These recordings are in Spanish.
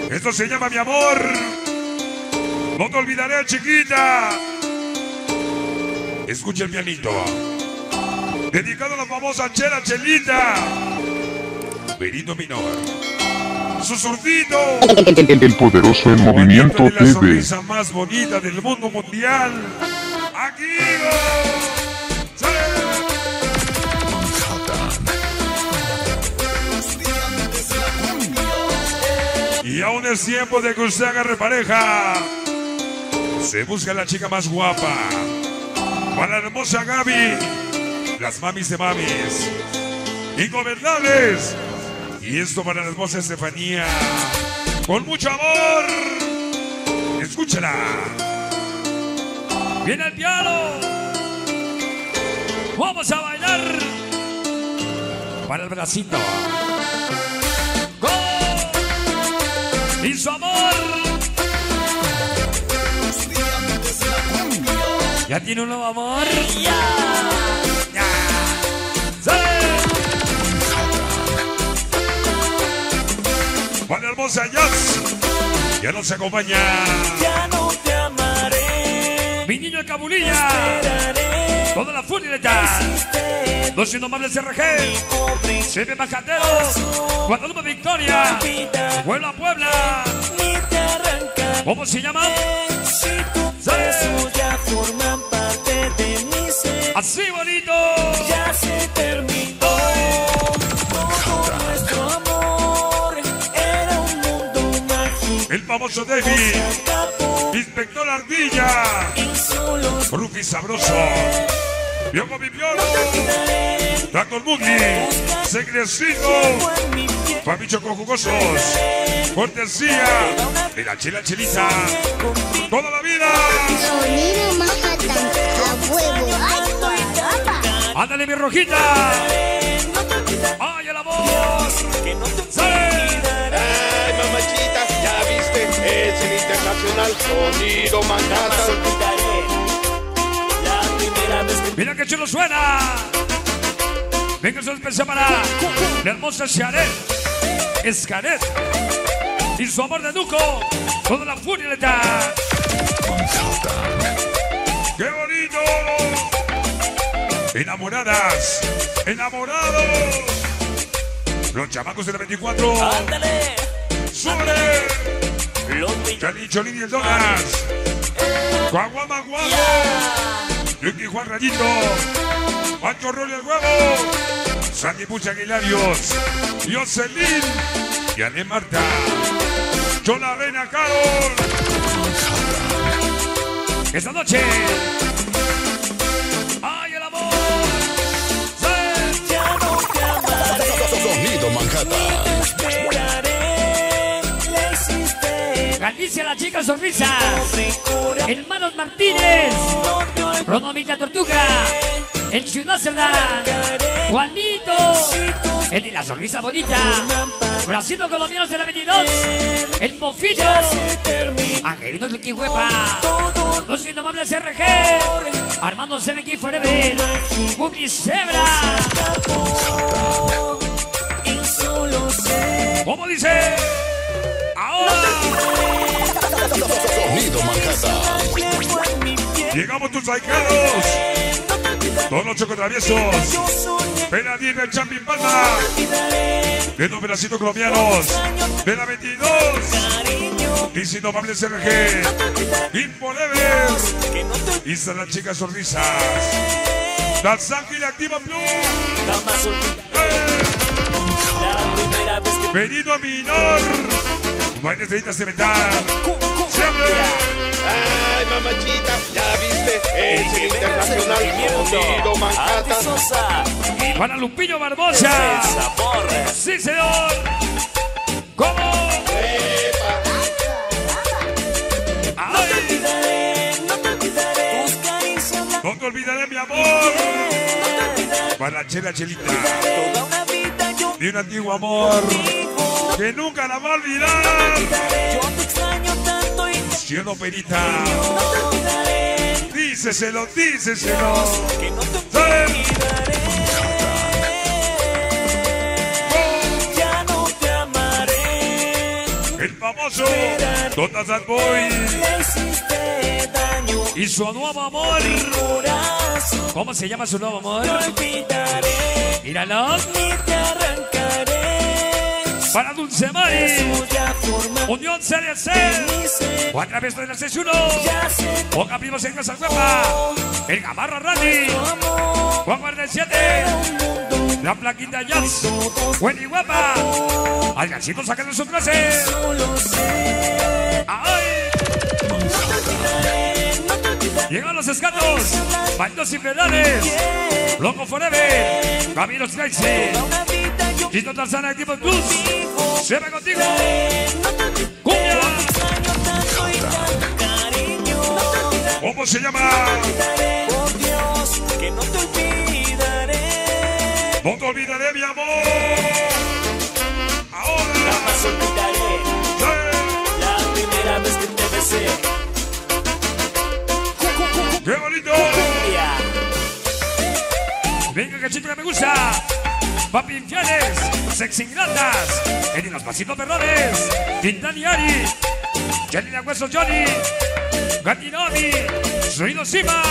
Esto se llama Mi Amor. No te olvidaré, chiquita. Escucha el pianito. Dedicado a la famosa Chela Chelita. Benito Minor. Su zurdito. El poderoso en movimiento de la TV. sonrisa más bonita del mundo mundial. Aquí. Y aún es tiempo de que usted agarre pareja. Se busca la chica más guapa. Para la hermosa Gaby. Las mamis de mamis. Ingobernables. Y esto para la hermosa Estefanía. Con mucho amor. Escúchala. Viene el piano. Vamos a bailar. Para el bracito. ¡Go! Y su amor. ¿Ya tiene un nuevo amor? ¡Ya! ¡Ya! ¡Sí! Para la hermosa Jazz. Ya nos acompaña. Ya no te amaré. Mi niño de Cabulilla. Toda la furgoneta. Los indomables RG. Siempre Majateros. Guadalupe Victoria. Puebla, Puebla. ¿Cómo se llama? Si tus besos ya forman parte de mi ser. Así bonito. Ya se terminó. Todo nuestro amor era un mundo mágico. El famoso David. Inspector Ardilla. Y solo Rufi Sabroso. Bioco Bibiolo. Dr. Mugli. Secrecito. en mi piel. Fabicho con jugosos. Cortesía de la Chela Chelita. Toda la vida. Sonido Manhattan, a huevo. Ay, papá. Ándale, mi rojita. ¡Ay, el amor! Que no te ¡Sí! Ay, mamachita, ya viste, es el internacional Sonido Manhattan. La primera vez que Mira que chulo suena. Venga, eso es especial para la hermosa Sharet, Escaret y su amor de Duco. Toda la furgoneta. ¡Qué bonito! Enamoradas, enamorados. Los chamacos de la 24. ándale, ¡Sube! los millones. Chali, Cholín y el Donas. Guaguama, guapo. Yuki Juan Rayito. Pancho Rollo el Huevo. Sandy Pucha Aguilarios. Jocelyn. Y Ane Marta. Chola Reina Carol. Esta noche. ¡Ay, el amor! ¡Sí! Ya no te amaré. Sonido Manhattan. Esperaré. Le hiciste. Galicia, la chica sonrisa. Recura. Hermanos Martínez. No te olvidaré. Ronomita Tortuga. El Ciudad Cerdán. Juanito. El de la sonrisa bonita. Brasil colombianos de la 22. El Mofito. Angelinos de Quihuepa. Los indomables RG. Armando CMX Forever. Buggy Zebra. Y solo sé. ¿Cómo dice? Ahora. Sonido Manhattan. Llevo en mi piel. Llegamos tus aicados. No te olvidaré. Todos los chocotraviesos. Yo soñé. Penadín el Champín Palma. Olvidaré. De los pedacitos colombianos. De la 22. Cariño. Y sin nomables RG. Impolever. Que no te Y son las chicas sonrisas. Las Ángeles Activa Plus. jamás olvidaré. La primera vez que Benito Minor. Baile estrellitas de metal. Siempre. Ay, mamachita, ya viste, es el internacional Sonido Manhattan. Sosa. Para Lupillo Barbosa. Sabor. Sí, señor. ¿Cómo? ¡Ay! No te olvidaré. Tus caricias. No te olvidaré, mi amor. No te olvidaré. Para la Chela Chelita. Toda una vida yo De un antiguo amor. vivo. Que nunca la va a olvidar. Yo te extraño tanto y Cielo Perita. no te olvidaré. Díceselo, díceselo. Que no te ¡Sí! olvidaré. Ya no te amaré. El famoso Dota Sad Boy Le hiciste daño. Y su nuevo amor. Corazón, ¿Cómo se llama su nuevo amor? no olvidaré. Míralo. Ni te arrancaré. Para Dulce Mari. Ya forma Unión CDC. mi ser. O a través de la 61. Ya sé Ponga primos en casa huepa. El Gamarra Randy. tu amor. Juan 47. Un mundo La plaquita Jazz. todos Wendy Guapa. Al gancito sacando su clase. solo sé. ¡Ay! No te olvidaré. Llegan los escatos. Bandos sin pedales. Loco Forever. Camilo Tracy. Una vida yo Tito Tarzana, Equipo Cruz. vivo. Se va contigo. No te olvidaré. Cumbia. Extraño tanto y tanto cariño. No te olvidaré. ¿Cómo se llama? Por Dios, que no te olvidaré. No te olvidaré, mi amor. Ahora. Jamás olvidaré la primera vez que te besé. ¡Qué bonito! Cumbia. Venga, cachito que me gusta. Papi infieles. Sexy ingratas. En los pasitos perrones. Tintani Ari. Jenny de Huesos Johnny. Gatinomi. Sonido Sima.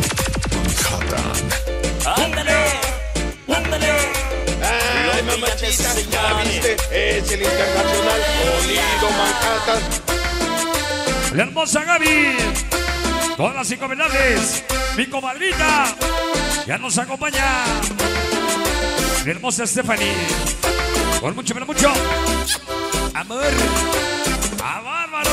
Ándale, ándale. Ay, mamachita, ya viste, es el internacional Sonido Manhattan. La hermosa Gaby. Todas las incomendables. Mi comadrita. Ya nos acompaña. La hermosa Stephanie. Por mucho, pero mucho. Amor. A bárbaro.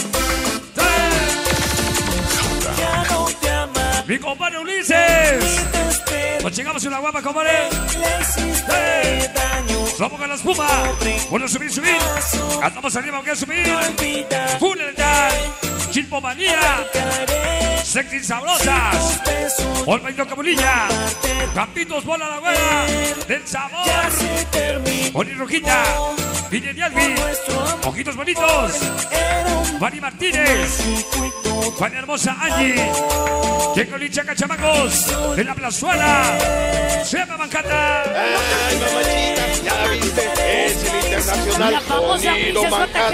Ya no te amas, Mi compadre Ulises. te espero. Nos llegamos a una guapa, compadre. Le hiciste daño. Somos con la espuma. Bueno, subir, subir. Andamos arriba, aunque subir. No olvidaré. Full letal. Chilpomanía. Sexy sabrosas. Besos. Olvaito Cabulilla. Campitos, bola la güera. Del sabor. Ya se terminó. Boni Rojita. Vine de Albi. Nuestro amor Ojitos bonitos. era un Mari Martínez. circuito. Juan Hermosa Angie. Checo Licha Cachamacos. De la Plazuela. Se llama Manhattan. Ay, mamachita, ya viste, es el internacional La famosa Sonido Princesa Manhattan.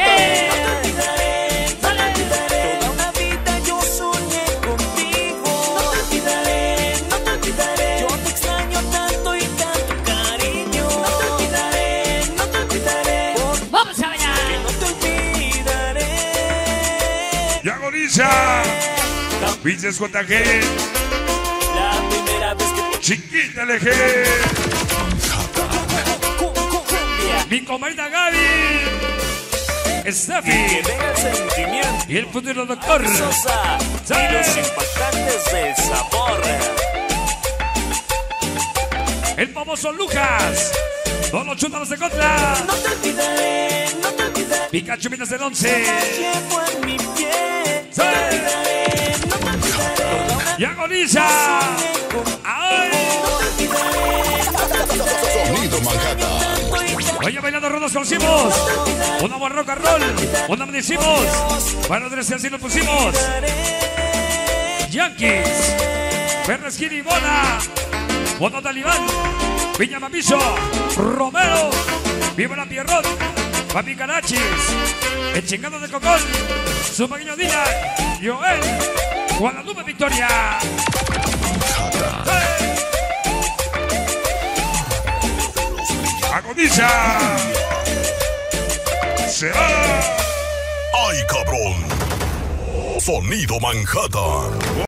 Toda una vida yo soñé contigo. No te olvidaré, no te olvidaré. Yo te extraño tanto y tanto cariño. No te olvidaré, no te olvidaré. Vamos a bailar. No te olvidaré. Y agoniza. Vinces JG. La primera vez que Chiquita LG. cumbia. Mi comadita Gaby. Steffi. Que venga el sentimiento. Y el futuro doctor. Sosa y los impactantes del sabor. El famoso Lucas. Todos los chútalos de contra. No te olvidaré, no te olvidaré. Pikachu mientras del 11. Llevo en mi piel. Sí. No te olvidaré. Y agoniza. ¡Ay! Sonido Manhattan. Oye, bailando rondas conocimos. Una buen rock and roll. Una me decimos. Bueno, tres así lo pusimos. Yankees. Perra Skinny Bona. Bono Talibán. Viña Mamiso. Romero. Viva la Pierrot. Papi Carachis. El chingado de Cocón. Su pequeño Dina. Joel. Guadalupe Victoria. ¡Hey! Agoniza. Se va. ¡Ay, cabrón! Sonido Manhattan.